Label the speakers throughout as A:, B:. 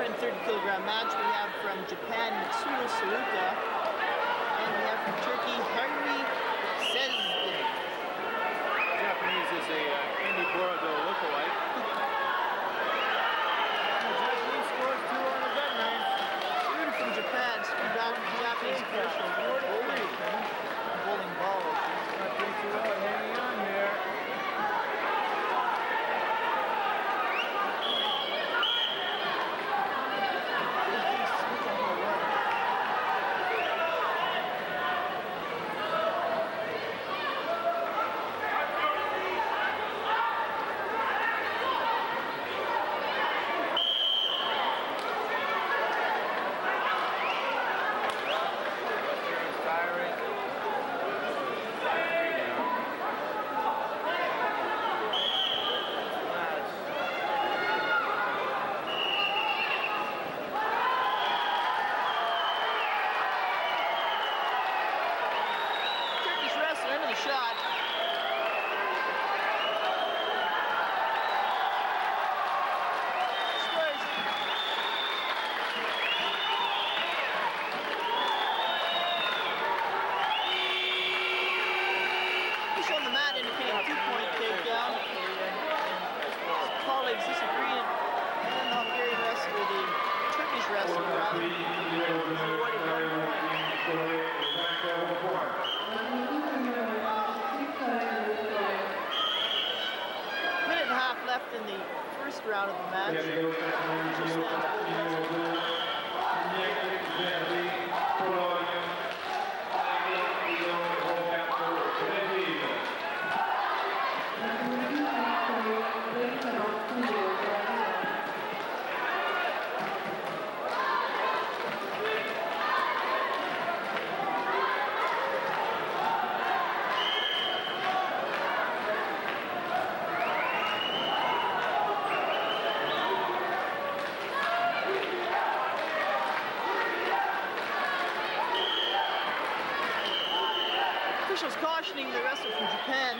A: 130-kilogram match. We have from Japan, Mitsuno Saruta, and we have from Turkey, Henry Sezdin.
B: Japanese is a Andy Borodo lookalike. Japanese scores 2 on the gun range.
A: Even from Japan, Japanese official, bowling ball.
B: Not doing too well, hanging on here.
A: Left in the first round of the match. Officials cautioning the wrestler from Japan.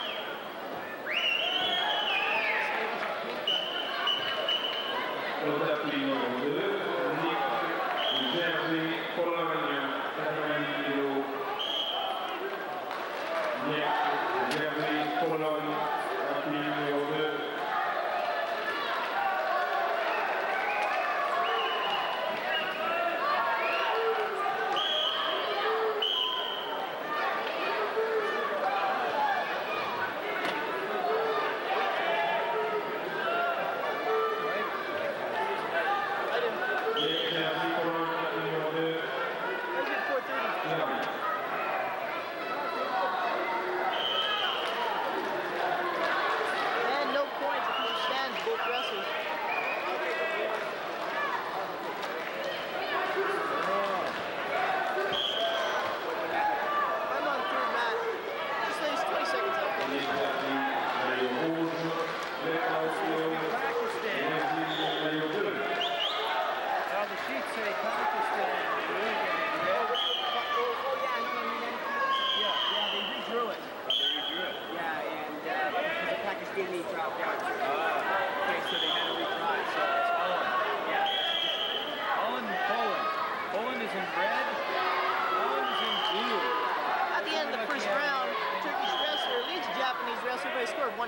A: Everybody scored 1-2.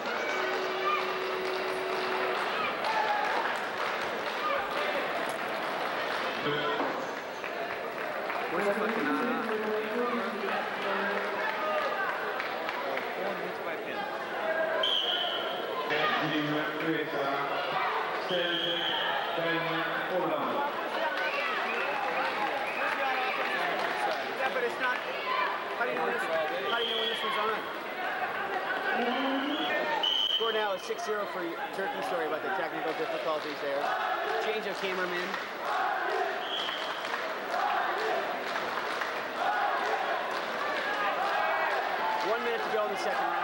C: Yeah, but it's not. How do you know when this one's on? Score now is 6-0 for Turkey. Sorry about the technical difficulties there. Change of cameraman. One minute to go in the second round.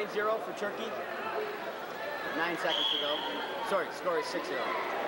C: 9-0 for Turkey. 9 seconds to go. Sorry, score is 6-0.